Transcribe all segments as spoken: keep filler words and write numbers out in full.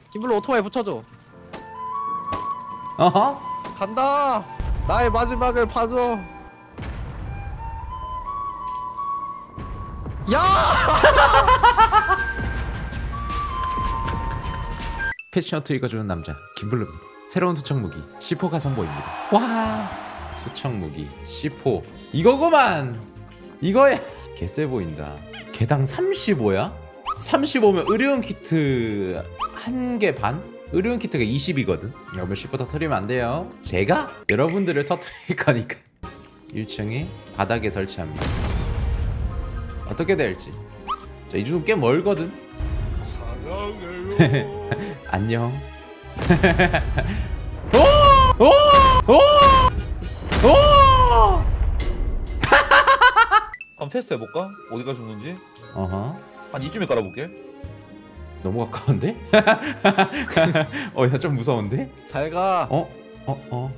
김블루 오토바이 붙여줘. 어허. 간다. 나의 마지막을 봐줘. 야! 패션트 읽어주는 남자 김블루입니다. 새로운 투척 무기 씨포 가성보입니다. 와, 투척 무기 씨포 이거구만. 이거에 개쎄 보인다. 개당 삼십오야? 삼십오면 의료용 키트 한 개 반? 의료용 키트가 이십이거든. 여러분 씨포 터뜨리면 안 돼요. 제가 여러분들을 터뜨릴 거니까. 일 층에 바닥에 설치합니다. 어떻게 될지. 자, 이 정도 꽤 멀거든. 사랑해요. 안녕. 오! 오! 오! 오! 한번 테스트 해볼까? 어디가 죽는지? 어허. 한 이쯤에 깔아볼게. 너무 가까운데? 어, 야, 좀 무서운데? 잘 가. 어? 어? 어?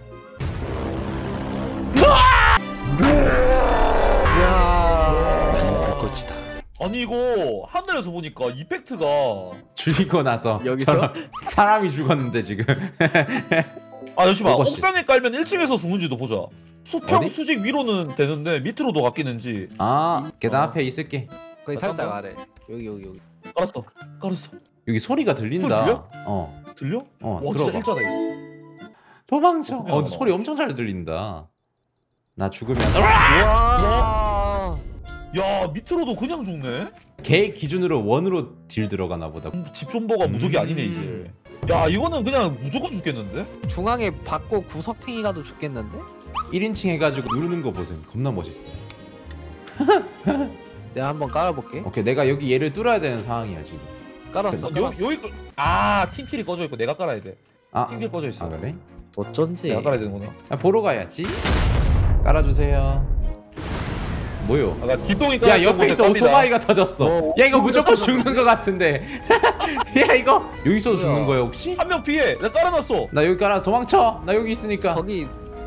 야. 꽃이다. 아니 이거 하늘에서 보니까 이펙트가 죽이고 나서 여기서? 저런 사람이 죽었는데 지금. 아 잠시만 먹었지. 옥병에 깔면 일 층에서 죽는지도 보자. 수평 어디? 수직 위로는 되는데 밑으로도 바뀌는지. 아, 계단 어. 앞에 있을게. 거기 살짝 잠깐만. 아래. 여기 여기 여기. 깔았어 깔았어. 여기 소리가 들린다. 들려? 어. 들려? 어, 와 들어봐. 진짜 일자다 이거. 도망쳐. 어, 어, 근데 소리 엄청 잘 들린다. 나 죽으면 와. 야 밑으로도 그냥 죽네? 걔 기준으로 원으로 딜 들어가나 보다. 집존버가 음. 무적이 아니네 이제. 야 이거는 그냥 무조건 죽겠는데? 중앙에 받고 구석탱이 가도 죽겠는데? 일 인칭 해가지고 누르는 거 보세요. 겁나 멋있어. 내가 한번 깔아볼게. 오케이, 내가 여기 얘를 뚫어야 되는 상황이야 지금. 깔았어. 요, 깔았어. 여기 거- 아 팀킬이 꺼져 있고 내가 깔아야 돼. 아, 팀킬 꺼져 있어. 아 그래? 어쩐지. 내가 깔아야 되는구나. 아, 보러 가야지. 깔아주세요. 뭐요? 아까 기동이 야, 옆에 있던 오토바이가 터졌어. 어, 야, 이거 무조건 오토바이가 죽는 거 같은데. 야, 이거 여기서 뭐야? 죽는 거야 혹시? 한명 피해. 내가 깔아놨어. 나 여기 깔아. 도망쳐. 나 여기 있으니까. 거기.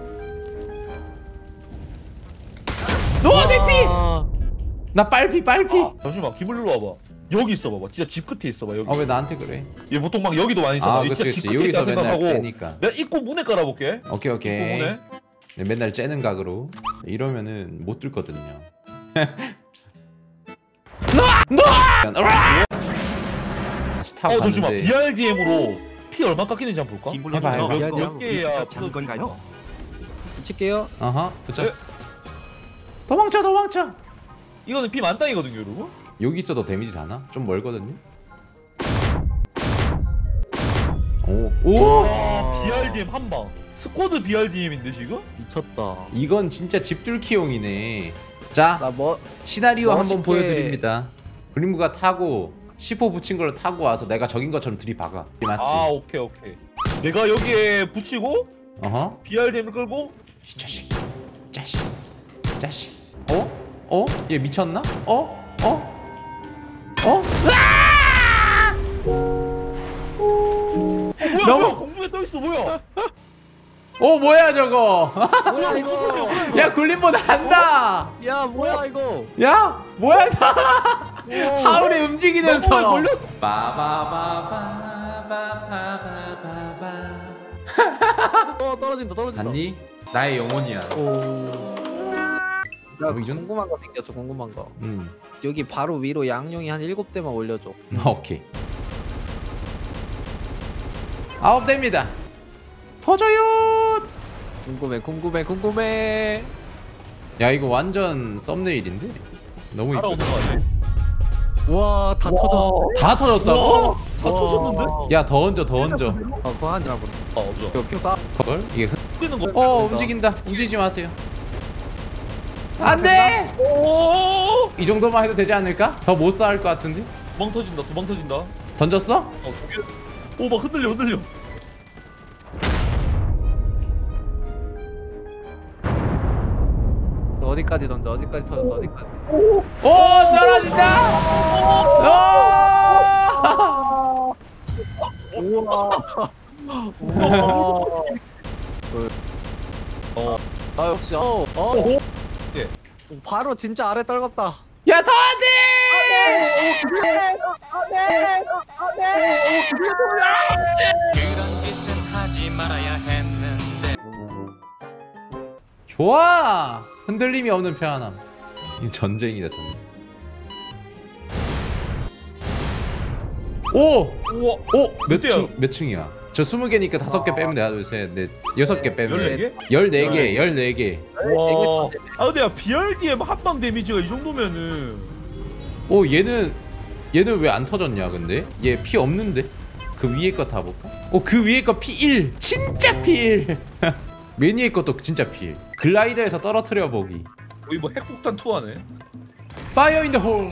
노아 대피. 아. 나 빨피 빨피. 아, 잠시만 기물로 와봐. 여기 있어 봐봐. 진짜 집 끝에 있어 봐 여기. 아, 왜 나한테 그래? 얘 보통 막 여기도 많이 있잖아. 아, 얘 그치 진짜 그치. 집 끝에 여기서 있다 맨날 생각하고 째니까. 내가 입구 문에 깔아볼게. 오케이 입구 오케이. 문에. 네, 맨날 째는 각으로. 이러면은 못 뚫거든요. 다시 타고 어 잠시만 갔는데. 비알디엠으로 피 얼마 깎이는지 한번 볼까? 김블루 해봐, 해봐. 몇, 몇 몇 개야 잡은 건가요? 붙일게요. 어허, 붙였어. 도망쳐 도망쳐. 이거는 피 만땅이거든요 여러분. 여기 있어도 데미지 다나? 좀 멀거든요. 오, 오! 와 비알디엠 한방. 스쿼드 비알디엠인데 지금? 미쳤다. 이건 진짜 집뚫기용이네. 자, 나 뭐? 시나리오 한번 멋있게- 보여드립니다. 그림부가 타고 씨포 붙인 걸 타고 와서 내가 적인 것처럼 들이박아. 맞지? 아 오케이 오케이. 내가 여기에 붙이고 어허. 비알디엠을 끌고 이 자식, 자식, 자식. 어? 어? 얘 미쳤나? 어? 어? 어? 뭐야 너무- 뭐야 공중에 떠있어 뭐야. 어, 뭐야 저거? 뭐야 이거? 야, 굴림보 난다. 야 뭐야 이거? 야, 뭐야? 우와. 하울에 움직이면서. 나 몸에 걸려? 빠바바바바바바. 어 떨어진다 떨어진다. 봤니? 나의 영혼이야. 오. 나 뭐, 이 정도? 궁금한 거 생겼어 궁금한 거. 음. 여기 바로 위로 양용이 한 일곱 대만 올려줘. 아, 오케이. 아홉 대입니다. 터져요. 궁금해 궁금해 궁금해. 야, 이거 완전 썸네일인데. 너무 이쁘다. 따라오는 거 아니야? 와 다 터졌어. 다 터졌다고? 와, 다 터졌는데? 야, 더 얹어, 더 얹어. 어 그거 하니라 보네. 아 없어. 이거 큐 싸. 걸? 이게 흔... 뛰는 거. 어, 된다. 움직인다. 움직이지 마세요. 안 돼! 오! 이 정도만 해도 되지 않을까? 더 못 쌓을 것 같은데? 두방 터진다. 두 방 터진다. 어, 던졌어? 두 개. 오, 막 흔들려, 흔들려. 너 어디까지 던져? 어디까지 터졌어? 어디까지? 오, 떨어진다! 오! 우와. 우와. 어. 아 역시 어. 어. 오. 예. 바로 진짜 아래 떨궜다. 야, 더 안 돼! 그런 짓은 하지 말아야 했는데. 좋아. 흔들림이 없는 편안함. 이 전쟁이다 전쟁. 오! 우와. 오! 몇 어때요? 층, 몇 층이야? 저 스무 개니까 다섯 개 빼면 돼. 하나, 둘, 셋, 넷, 여섯 개 빼면 열네 돼. 개? 열네 개, 열네 개. 와. 아 근데 야 비알디엠 한방 데미지가 이 정도면은. 오, 얘는 얘는 왜 안 터졌냐 근데? 얘 피 없는데? 그 위에 거 다 볼까? 오, 그 위에 거 피 일. 진짜 피 일. 맨 위에 것도 진짜 피 일. 글라이더에서 떨어뜨려 보기. 거의 뭐 핵폭탄 투하네. 파이어 인 더 홀.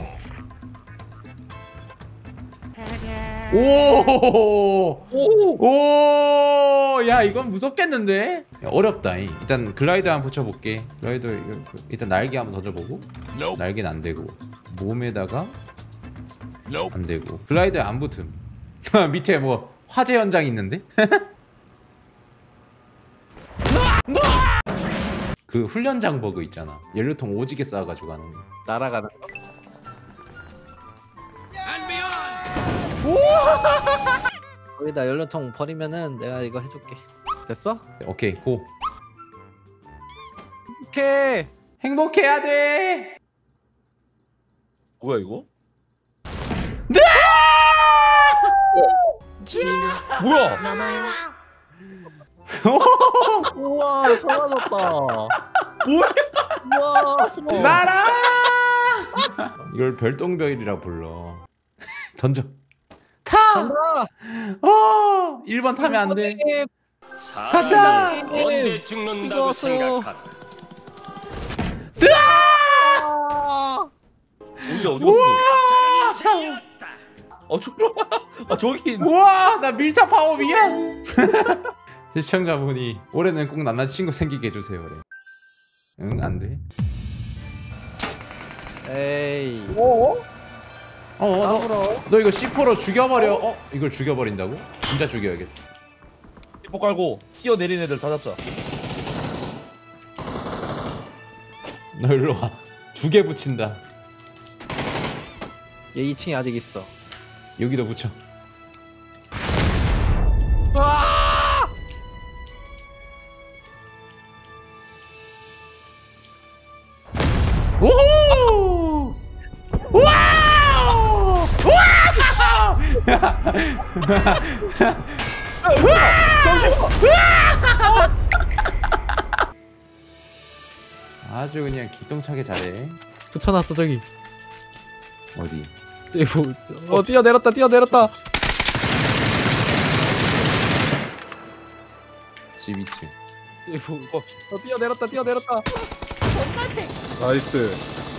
오! 오. 오! 야, 이건 무섭겠는데? 야, 어렵다. 이. 일단 글라이더 한번 붙여볼게. 글라이더 이거- 일단 날개 한번 던져보고. 날개는 안 되고. 몸에다가 안 되고. 글라이더에 안 붙음. 밑에 뭐 화재 현장 있는데? 그 훈련장 버그 있잖아. 연료통 오지게 쌓아가지고 가는 거. 날아가는 거. 거기다 연료통 버리면은 내가 이거 해줄게. 됐어? 오케이, 고. 오케이. 행복해야 돼. 뭐야 이거? 뭐야? 우와 사라졌다. 뭐야? 우와 사라졌다. 나라! 이걸 별똥별이라 불러. 던져. 타! 간다. 어! 일 번 타면 안 돼. 간다! 언제 죽는다고 죽었어. 생각한. 아! 어디야 어디 갔어? 어 저기. 아 저기. 우와! 나 밀타 파워 미안! 시청자분이 올해는 꼭 남자친구 생기게 해주세요. 그래. 응, 안 돼. 에이. 어? 어, 어, 너, 까불어. 너 이거 씨 포로 죽여버려. 어? 이걸 죽여버린다고? 진짜 죽여야겠다. 뽀 깔고 뛰어내린 애들 다 잡자. 너 일로 와. 두 개 붙인다. 얘 이 층에 아직 있어. 여기도 붙여. 오호! 와우! 와우! 아주 그냥 기똥차게 잘해. 붙여놨어 저기. 어디? 저기 뭐, 어 뛰어내렸다 뛰어내렸다. 십이 층. 저기 뭐, 어 뛰어내렸다 뛰어내렸다. 나이스.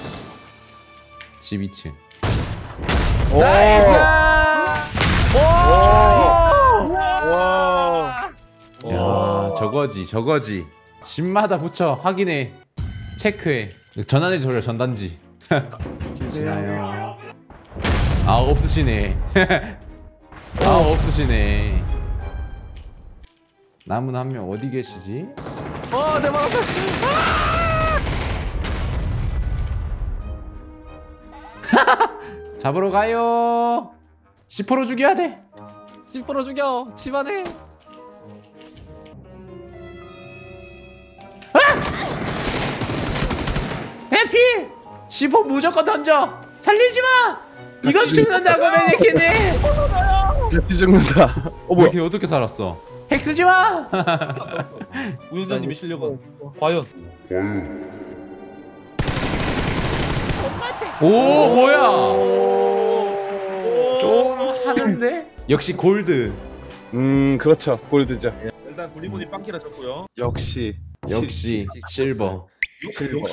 십이 층. 오! 나이스! 와. 야, 저거지, 저거지. 집마다 붙여, 확인해, 체크해. 전환을 돌려, 전단지. 계시나요? 아, 없으시네. 아, 없으시네. 남은 한 명 어디 계시지? 어 대박. 잡으러 가요. 십 퍼센트 죽여야 돼. 십 퍼센트 죽여. 집안에. 해피! 십 퍼센트 무조건 던져. 살리지 마. 이건 죽는다고 매니키네. 같이 죽는다. 어 뭐야? 이렇게 어떻게 살았어? 핵 쓰지 마. 우연자님이 실력은 과연. 오, 뭐야? 좀 하는데? 역시 골드. 음 그렇죠. 골드죠. 일단 굴리문이 빵키라 쳤고요. 역시. 역시 실버. 실버.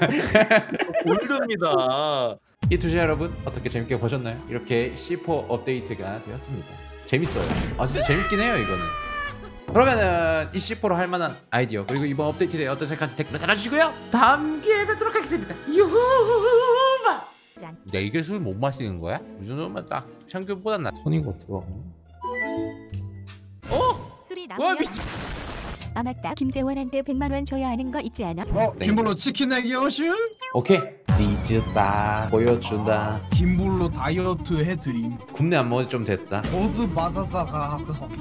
골드입니다. 이 투자 여러분 어떻게 재밌게 보셨나요? 이렇게 씨 포 업데이트가 되었습니다. 재밌어요. 아 진짜 재밌긴 해요 이거는. 그러면은 이 씨 포로 할 만한 아이디어 그리고 이번 업데이트에 어떤 생각인지 댓글로 달아주시고요. 다음 기회에 뵙도록 하겠습니다. 유후바. 야 이게 술 못 마시는 거야? 이 정도면 딱 평균보다 나 손인 것 같아. 어? 술이 와 남으면 미친. 아 맞다 김재원한테 백만 원 줘야 하는 거 있지 않아? 어, 김블로 치킨 내기 오실? 오케이. 디지. 지었다 보여준다. 김불로 다이어트 해드림. 굽네 안 먹은 지 좀 됐다. 버스 바사사가